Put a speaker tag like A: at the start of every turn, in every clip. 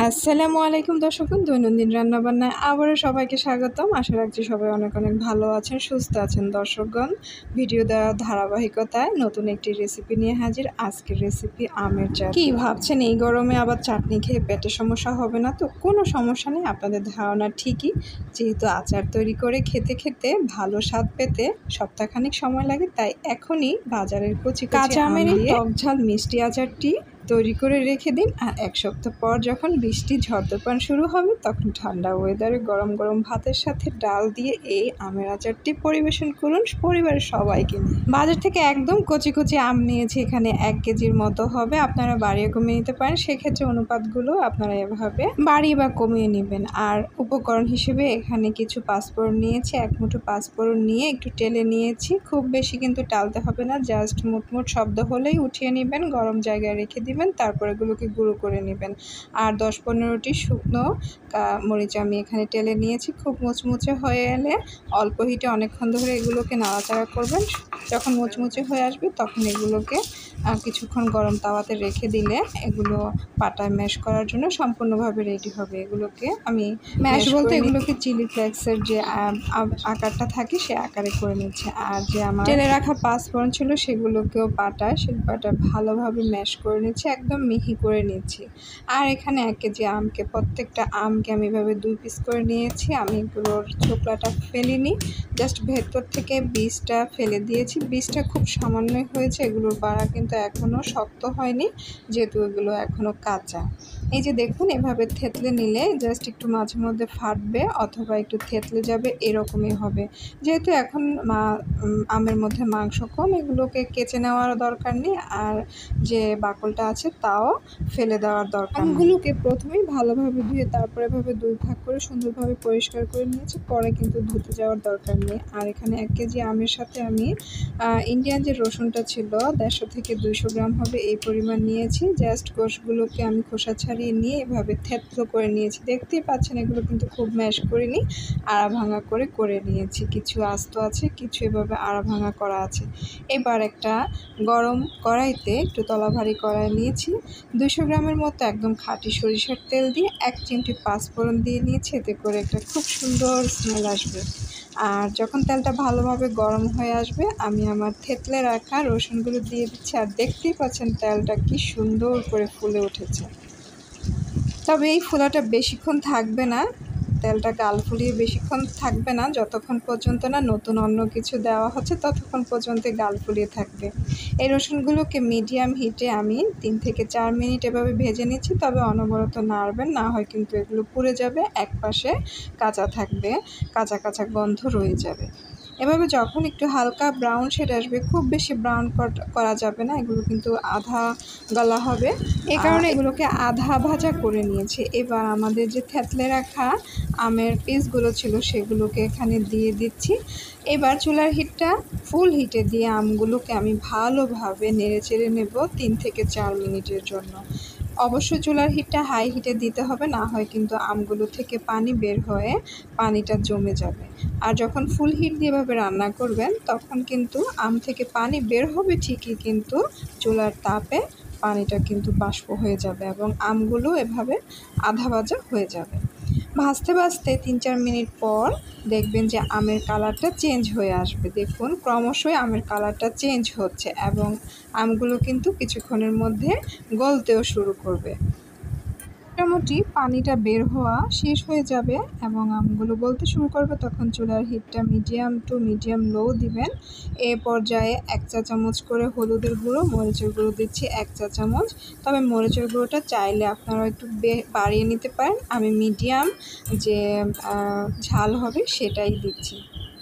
A: আসসালামু আলাইকুম দর্শকগণ, দৈনন্দিন রান্নাবান্নায় আবারও সবাইকে স্বাগতম। আশা রাখছি সবাই অনেক অনেক ভালো আছেন, সুস্থ আছেন। দর্শকগণ, ভিডিও দেওয়ার ধারাবাহিকতায় নতুন একটি রেসিপি নিয়ে হাজির। আজকের রেসিপি আমের চাটনি। কি ভাবছেন এই গরমে আবার চাটনি খেয়ে পেটের সমস্যা হবে না? তো কোনো সমস্যা নেই, আপনাদের ধারণা ঠিকই। যেহেতু আচার তৈরি করে খেতে খেতে ভালো স্বাদ পেতে সপ্তাহখানিক সময় লাগে, তাই এখনই বাজারের কচি কাঁচা আমের এই টক ঝাল মিষ্টি আচারটি তৈরি করে রেখে দিন। আর এক সপ্তাহ পর যখন বৃষ্টি ঝড় তুফান শুরু হবে, তখন ঠান্ডা ওয়েদারে গরম গরম ভাতের সাথে ডাল দিয়ে এই আমের আচারটি পরিবেশন করুন পরিবারের সবাইকে নিয়ে। বাজার থেকে একদম কচি কচি আম নিয়েছি, এখানে 1 কেজির মতো হবে। আপনারা বাড়িয়ে কমিয়ে নিতে পারেন, সেক্ষেত্রে অনুপাতগুলো আপনারা এভাবে বাড়িয়ে বা কমিয়ে নেবেন। আর উপকরণ হিসেবে এখানে কিছু পাঁচফোড়ন নিয়েছি, 1 মুঠো পাঁচফোড়ন নিয়ে একটু টেলে নিয়েছি। খুব বেশি কিন্তু টালতে হবে না, জাস্ট মুটমুট শব্দ হলেই উঠিয়ে নেবেন, গরম জায়গায় রেখে দিবেন, তারপর এগুলোকে গুঁড়ো করে নেবেন। আর 10-15টি শুকনো মরিচ আমি এখানে টেলে নিয়েছি। খুব মুচমুচে হয়ে এলে অল্প হিটে অনেকক্ষণ ধরে এগুলোকে নাড়াচাড়া করবেন। যখন মুচমুচে হয়ে আসবে তখন এগুলোকে কিছুক্ষণ গরম তাওয়াতে রেখে দিলে এগুলো পাটায় ম্যাশ করার জন্য সম্পূর্ণভাবে রেডি হবে। এগুলোকে আমি ম্যাশ বলতে এগুলোকে চিলি ফ্লেক্সের যে আকারটা থাকে সে আকারে করে নিচ্ছে। আর যে আমার টেলে রাখা পাঁচফোড়ন ছিল সেগুলোকেও শিলপাটা ভালোভাবে ম্যাশ করে নিচ্ছি, একদম মিহি করে নিচ্ছি। আর এখানে 1 কেজি আমকে, প্রত্যেকটা আমকে আমি এভাবে 2 পিস করে নিয়েছি। আমি এগুলোর ছোকলাটা ফেলিনি, জাস্ট ভেতর থেকে বীজটা ফেলে দিয়েছি। বীজটা খুব সামান্যই হয়েছে, এগুলোর বাড়া কিন্তু এখনও শক্ত হয়নি, যেহেতু এগুলো এখনও কাঁচা। এই যে দেখুন, এভাবে থেতলে নিলে জাস্ট একটু মাঝে মধ্যে ফাটবে অথবা একটু থেতলে যাবে, এরকমই হবে। যেহেতু এখন আমের মধ্যে মাংস কম, এগুলোকে কেচে নেওয়ার দরকার নেই, আর যে বাকলটা আছে তাও ফেলে দেওয়ার দরকার। আমগুলোকে প্রথমেই ভালোভাবে ধুয়ে তারপর এভাবে 2 ভাগ করে সুন্দরভাবে পরিষ্কার করে নিয়েছি, পরে কিন্তু ধুতে যাওয়ার দরকার নেই। আর এখানে 1 কেজি আমের সাথে আমি ইন্ডিয়ান যে রসুনটা ছিল 150 থেকে 200 গ্রাম হবে, এই পরিমাণ নিয়েছি। জাস্ট কোষগুলোকে আমি খোসা ছাড়িয়ে নিয়ে এভাবে থেতলো করে নিয়েছি। দেখতেই পাচ্ছেন এগুলো কিন্তু খুব ম্যাশ করিনি, আড়া ভাঙা করে নিয়েছি। কিছু আস্ত আছে, কিছু এভাবে আড়া ভাঙা করা আছে। এবার একটা গরম কড়াইতে, একটু তলাভারী কড়াই নিয়েছি, 200 গ্রামের মতো একদম খাঁটি সরিষার তেল দিয়ে 1 চিমটি পাঁচফোড়ন দিয়ে নিয়েছি, এতে করে একটা খুব সুন্দর স্মেল আসবে। আর যখন তেলটা ভালোভাবে গরম হয়ে আসবে, আমি আমার থেতলে রাখা রসুনগুলো দিয়ে দিচ্ছি। আর দেখতেই পাচ্ছেন তেলটা কি সুন্দর করে ফুলে উঠেছে। তবে এই ফোলাটা বেশিক্ষণ থাকবে না, তেলটা গাল ফুলিয়ে বেশিক্ষণ থাকবে না, যতক্ষণ পর্যন্ত না নতুন অন্য কিছু দেওয়া হচ্ছে ততক্ষণ পর্যন্ত গাল ফুলিয়ে থাকবে। এই রসুনগুলোকে মিডিয়াম হিটে আমি 3 থেকে 4 মিনিট এভাবে ভেজে নিচ্ছি, তবে অনবরত নাড়বেন, না হয় কিন্তু এগুলো পুড়ে যাবে, এক পাশে কাঁচা থাকবে, কাঁচা কাঁচা গন্ধ রয়ে যাবে। এভাবে যখন একটু হালকা ব্রাউন শেড আসবে, খুব বেশি ব্রাউন করা যাবে না, এগুলো কিন্তু আধা গলা হবে, এই কারণে এগুলোকে আধা ভাজা করে নিয়েছি। এবার আমাদের যে থেতলে রাখা আমের পিসগুলো ছিল সেগুলোকে এখানে দিয়ে দিচ্ছি। এবার চুলার হিটটা ফুল হিটে দিয়ে আমগুলোকে আমি ভালোভাবে নেড়েচেড়ে নেব 3 থেকে 4 মিনিটের জন্য। অবশ্যই চুলার হিটটা হাই হিটে দিতে হবে, না হয় কিন্তু আমগুলো থেকে পানি বের হয়ে পানিটা জমে যাবে। আর যখন ফুল হিট দিয়ে এভাবে রান্না করবেন তখন কিন্তু আম থেকে পানি বের হবে ঠিকই, কিন্তু চুলার তাপে পানিটা কিন্তু বাষ্প হয়ে যাবে এবং আমগুলো এভাবে আধা ভাজা হয়ে যাবে। ভাজতে ভাজতে 3-4 মিনিট পর দেখবেন যে আমের কালারটা চেঞ্জ হয়ে আসবে। দেখুন ক্রমশই আমের কালারটা চেঞ্জ হচ্ছে এবং আমগুলো কিন্তু কিছুক্ষণের মধ্যে গলতেও শুরু করবে। মোটামুটি পানিটা বের হওয়া শেষ হয়ে যাবে এবং আমগুলো গলতে শুরু করবে, তখন চুলার হিটটা মিডিয়াম টু মিডিয়াম লো দিবেন। এ পর্যায়ে 1 চা চামচ করে হলুদের গুঁড়ো, মরিচের গুঁড়ো দিচ্ছি 1 চা চামচ, তবে মরিচের গুঁড়োটা চাইলে আপনারা একটু বাড়িয়ে নিতে পারেন। আমি মিডিয়াম যে ঝাল হবে সেটাই দিচ্ছি।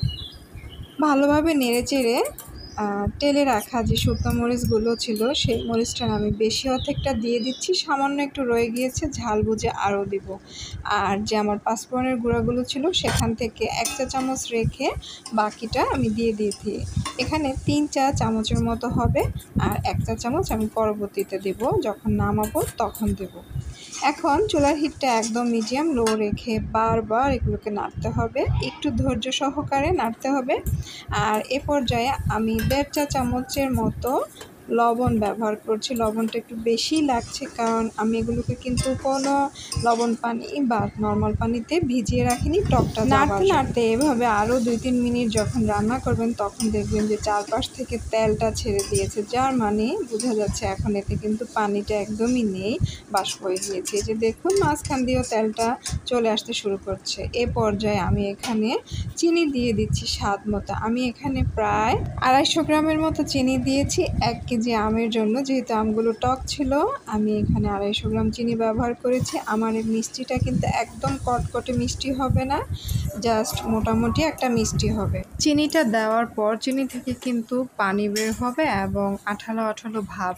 A: ভালোভাবে নেড়েচেড়ে তেলে রাখা যে শুকনো মরিচগুলো ছিল সেই মরিচটা আমি বেশি অর্ধেকটা দিয়ে দিচ্ছি, সামান্য একটু রয়ে গিয়েছে, ঝাল বুঝে আরও দিব। আর যে আমার পাঁচফোড়নের গুঁড়াগুলো ছিল সেখান থেকে 1 চা চামচ রেখে বাকিটা আমি দিয়ে দিয়েছি। এখানে 3 চা চামচের মতো হবে, আর 1 চা চামচ আমি পরবর্তীতে দেব, যখন নামাবো তখন দেব। এখন চুলার হিটটা একদম মিডিয়াম লো রেখে বারবার এগুলোকে নাড়তে হবে, একটু ধৈর্য সহকারে নাড়তে হবে। আর এ পর্যায়ে আমি 1.5 চা চামচের মতো লবণ ব্যবহার করছি। লবণটা একটু বেশিই লাগছে, কারণ আমি এগুলোকে কিন্তু কোনো লবণ পানি বা নর্মাল পানিতে ভিজিয়ে রাখিনি টকটা নাড়তে নাড়তে এভাবে আরও 2-3 মিনিট যখন রান্না করবেন তখন দেখবেন যে চারপাশ থেকে তেলটা ছেড়ে দিয়েছে, যার মানে বোঝা যাচ্ছে এখন এতে কিন্তু পানিটা একদমই নেই, বাষ্প হয়ে গিয়েছে। এই যে দেখুন মাঝখান দিয়েও তেলটা চলে আসতে শুরু করছে। এ পর্যায়ে আমি এখানে চিনি দিয়ে দিচ্ছি স্বাদ মতো। আমি এখানে প্রায় 250 গ্রামের মতো চিনি দিয়েছি 1 কেজি আমের জন্য। যেহেতু আমগুলো টক ছিল, আমি এখানে 250 গ্রাম চিনি ব্যবহার করেছি। আমার এই মিষ্টিটা কিন্তু একদম কটকটে মিষ্টি হবে না, জাস্ট মোটামুটি একটা মিষ্টি হবে। চিনিটা দেওয়ার পর চিনি থেকে কিন্তু পানি বের হবে এবং আঠালো আঠালো ভাব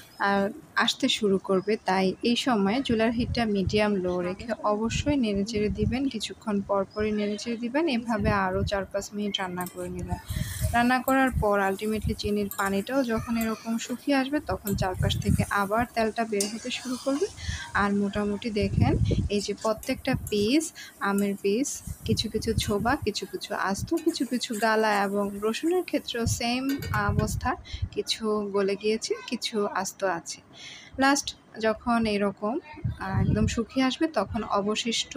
A: আসতে শুরু করবে, তাই এই সময় চুলার হিটটা মিডিয়াম লো রেখে অবশ্যই নেড়েচেড়ে দিবেন। কিছুক্ষণ পরপরই নেড়েচেড়ে দিবেন। এভাবে আরও 4-5 মিনিট রান্না করে নেবেন। রান্না করার পর আলটিমেটলি চিনির পানিটাও যখন এরকম শুকিয়ে আসবে তখন চারপাশ থেকে আবার তেলটা বের হতে শুরু করবে। আর মোটামুটি দেখেন এই যে প্রত্যেকটা পিস আমের পিস কিছু কিছু ছোবা, কিছু কিছু আস্ত, কিছু কিছু গালা, এবং রসুনের ক্ষেত্রেও সেম অবস্থা, কিছু গলে গিয়েছে, কিছু আস্ত আছে। লাস্ট যখন এরকম একদম শুকিয়ে আসবে তখন অবশিষ্ট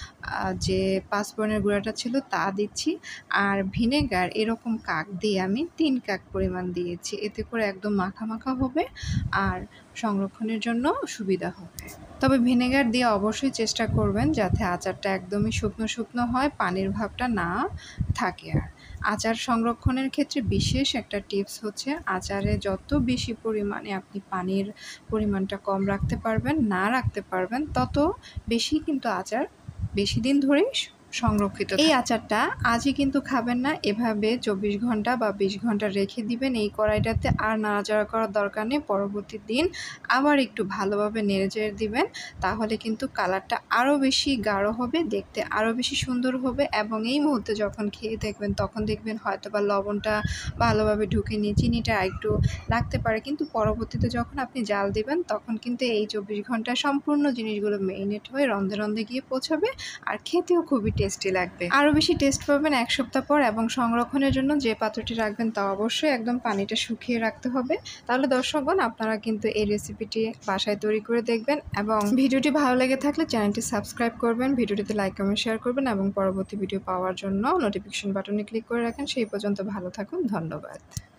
A: যে পাঁচফোড়নের গুঁড়াটা ছিল তা দিচ্ছি। আর ভিনেগার এরকম কাক দিয়ে আমি 3 কাক পরিমাণ দিয়েছি, এতে করে একদম মাখা মাখা হবে আর সংরক্ষণের জন্য সুবিধা হবে। তবে ভিনেগার দিয়ে অবশ্যই চেষ্টা করবেন যাতে আচারটা একদমই শুকনো শুকনো হয়, পানির ভাবটা না থাকে। আর আচার সংরক্ষণের ক্ষেত্রে বিশেষ একটা টিপস হচ্ছে আচারে যত বেশি পরিমাণে আপনি পানির পরিমাণটা কম রাখতে পারবেন, না রাখতে পারবেন, তত বেশি কিন্তু আচার বেশি দিন ধরেই সংরক্ষিত। এই আচারটা আজই কিন্তু খাবেন না, এভাবে 24 ঘন্টা বা 20 ঘন্টা রেখে দিবেন এই কড়াইটাতে, আর নাড়াচাড়া করার দরকার নেই। পরবর্তী দিন আবার একটু ভালোভাবে নেড়েচেড়ে দিবেন, তাহলে কিন্তু কালারটা আরও বেশি গাঢ় হবে, দেখতে আরও বেশি সুন্দর হবে। এবং এই মুহূর্তে যখন খেয়ে দেখবেন তখন দেখবেন হয়তো বা লবণটা ভালোভাবে ঢুকেনি, চিনিটা একটু লাগতে পারে, কিন্তু পরবর্তীতে যখন আপনি জাল দিবেন তখন কিন্তু এই 24 ঘন্টা সম্পূর্ণ জিনিসগুলো মেরিনেট হয়ে রন্ধে রন্ধে গিয়ে পৌঁছাবে, আর খেতেও খুবই টেস্টি লাগবে। আরও বেশি টেস্ট পাবেন 1 সপ্তাহ পর। এবং সংরক্ষণের জন্য যে পাত্রটি রাখবেন তা অবশ্যই একদম পানিটা শুকিয়ে রাখতে হবে। তাহলে দর্শকগণ আপনারা কিন্তু এই রেসিপিটি বাসায় তৈরি করে দেখবেন, এবং ভিডিওটি ভালো লেগে থাকলে চ্যানেলটি সাবস্ক্রাইব করবেন, ভিডিওটিতে লাইক কমেন্ট শেয়ার করবেন, এবং পরবর্তী ভিডিও পাওয়ার জন্য নোটিফিকেশন বাটনে ক্লিক করে রাখেন। সেই পর্যন্ত ভালো থাকুন, ধন্যবাদ।